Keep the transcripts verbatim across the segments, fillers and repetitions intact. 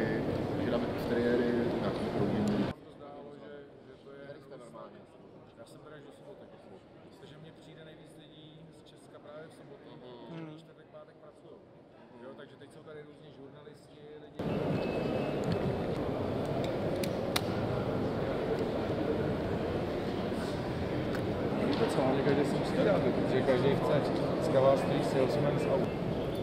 takže dáme exteriéry, nějaký proudění. To zdálo, že, že to je normálně. Já jsem teda, že sobotek. Myslím, že mě přijde nejvíc lidí z Česka právě v sobotu, mm. čtvrtek, pátek pracují. Jo, takže teď jsou tady různí žurnalisti, lidi. Víte co, ale každý si musí dát, protože každý chce. Dneska vás stojí salesman z auta.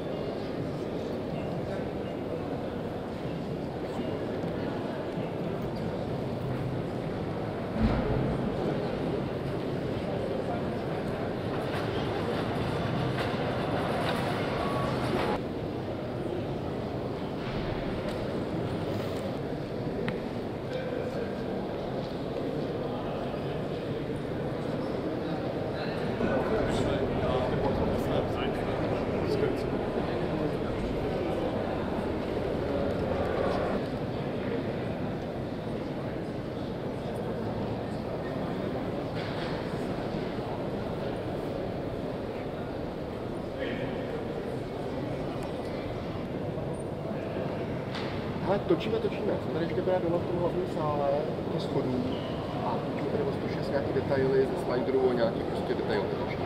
Ale točíme, točíme. Jsme tady ještě dole v tom hlavním sále, to schodů. A točíme tady o sto šest nějaký detaily ze sliderů a nějaký prostě detaily točíme.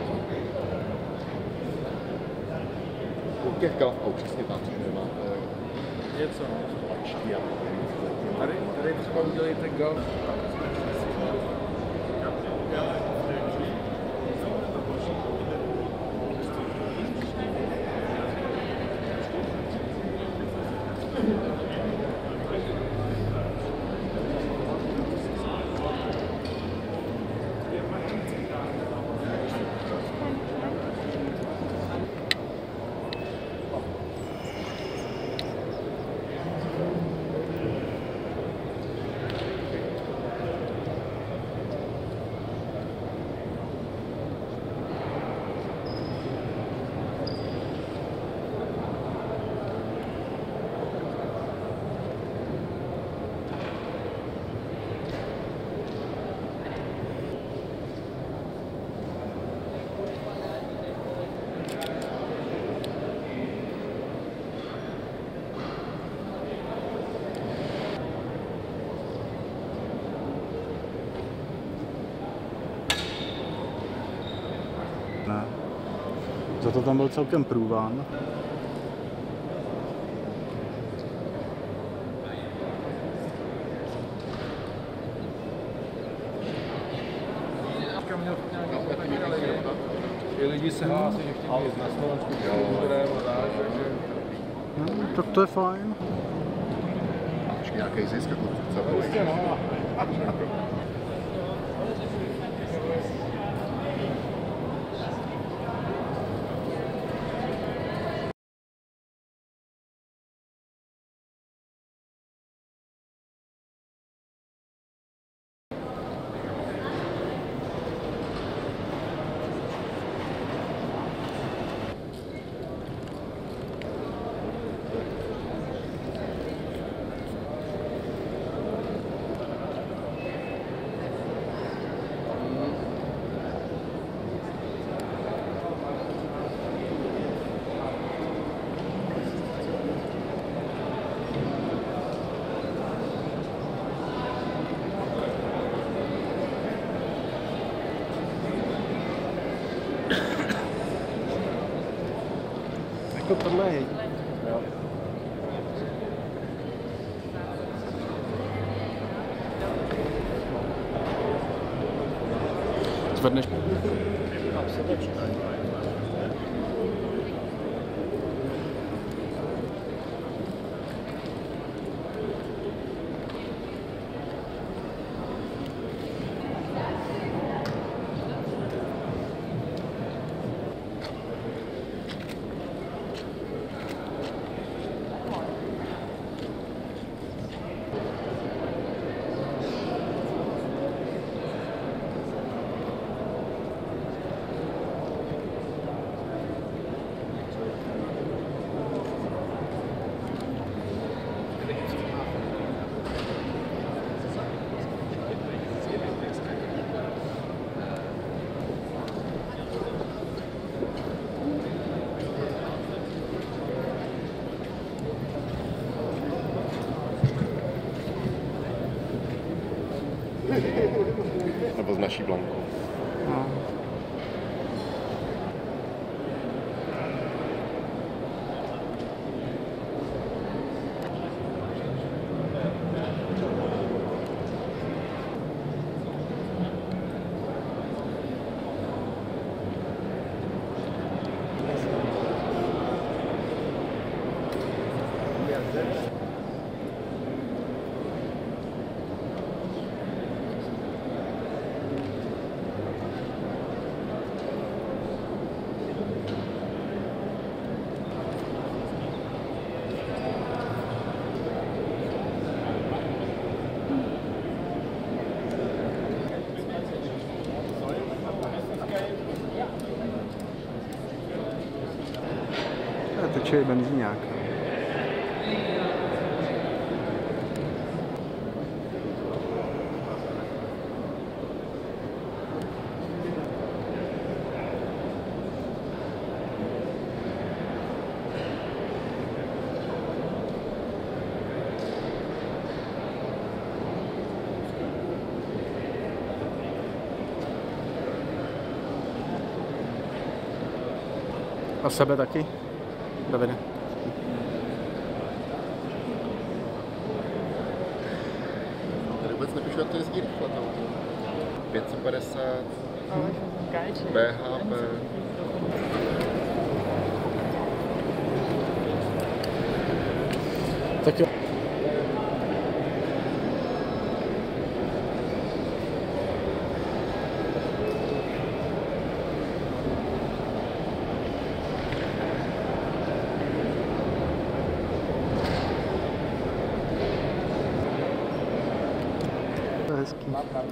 U těch galfů, přesně tam, což nemáte. Něco, no. Tady, tady třeba udělejte golf. Ne. Za to tam byl celkem průvan. I lidi se hlásí, že chtějí jít na Slovensku, které vodáš, takže... No, tak to je fajn. Ještě nějaký zisk, jako celkový. Prostě no. Jako tohle je. Jo. Zvedneš. Nebo s naší Blankou. No. Teče benzíňák. A sebe taky? Davide. Tady vůbec nepíšu, jak to jezdí rychle tam. pět set padesát, B H P. Tak jo. To je hezký.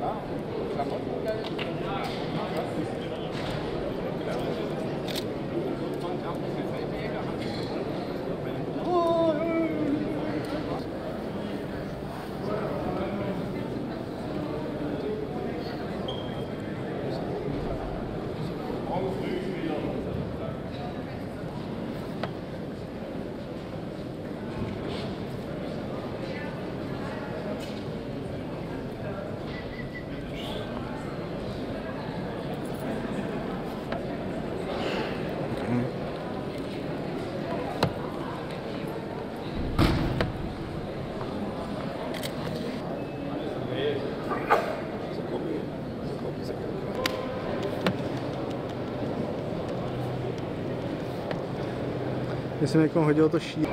Když jsem někomu hodil to šír.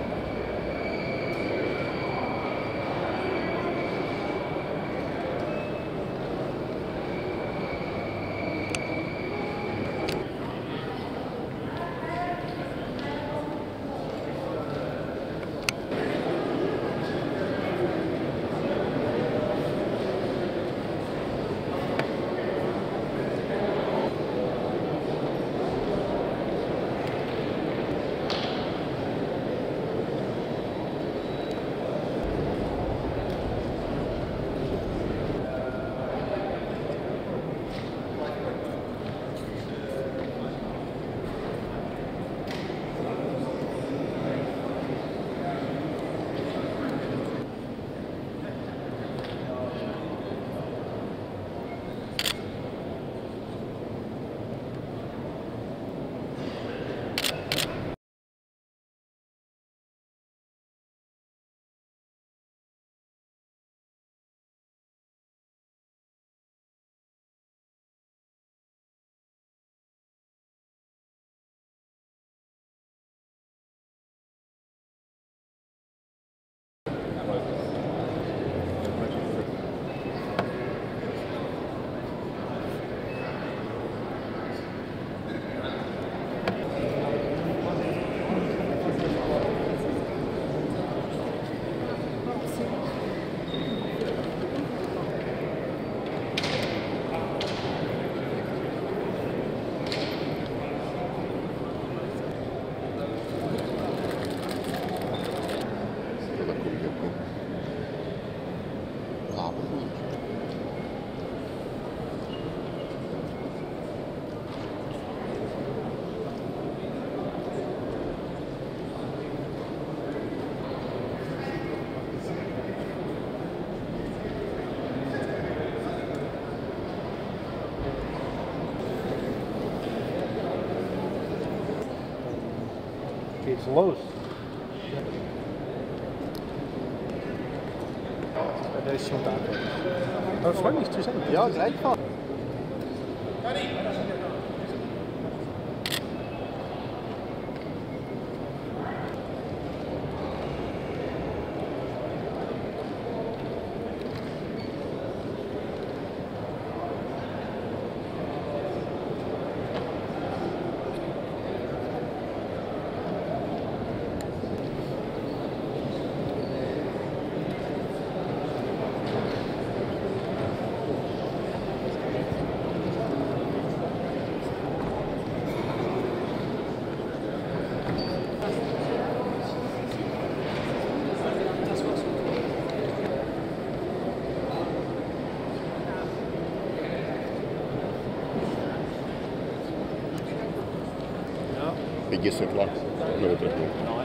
Geht's los. Der ist schon da. Aber freut mich zu sehen. Ja, gleichfalls. Vidí světla, nebo trochu.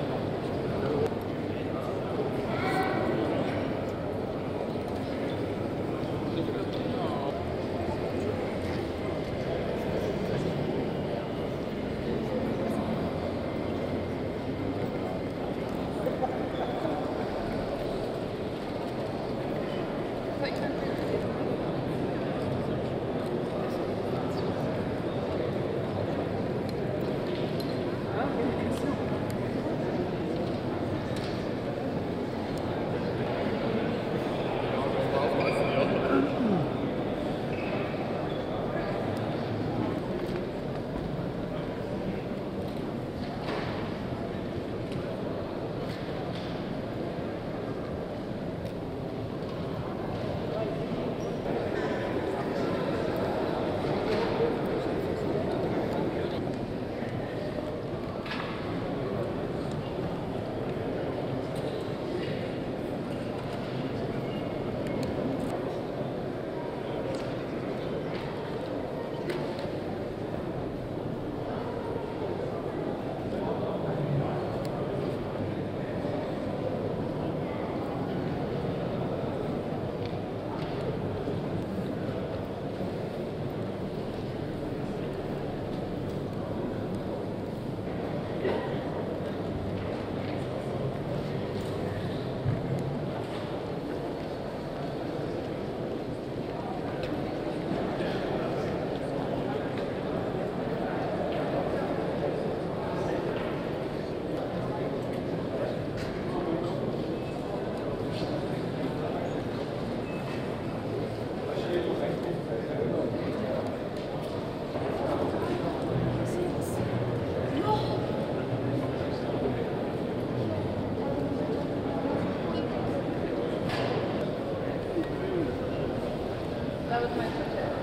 That was my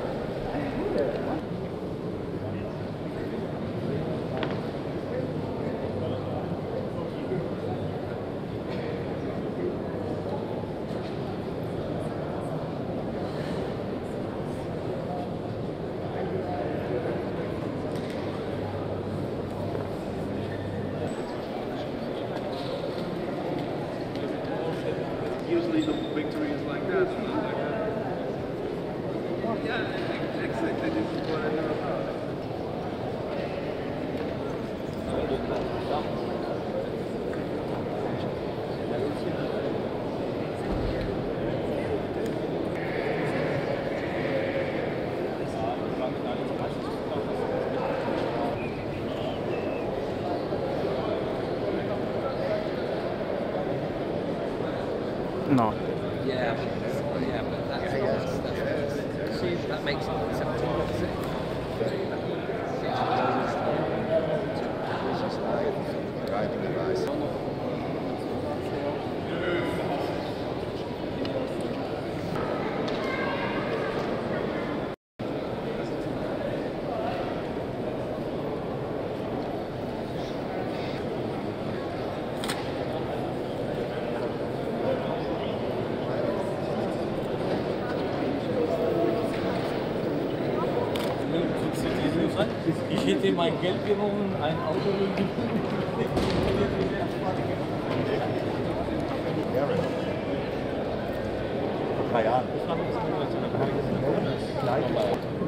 Usually the victory is like that, not like that. Yeah, exactly. This is what I know about it. No. Yeah, but, yeah, but that's, that's, that's, see, that makes it seventeen, doesn't it? Driving device. Ich hätte mein Geld genommen, ein Auto Vor drei Jahren. gegeben.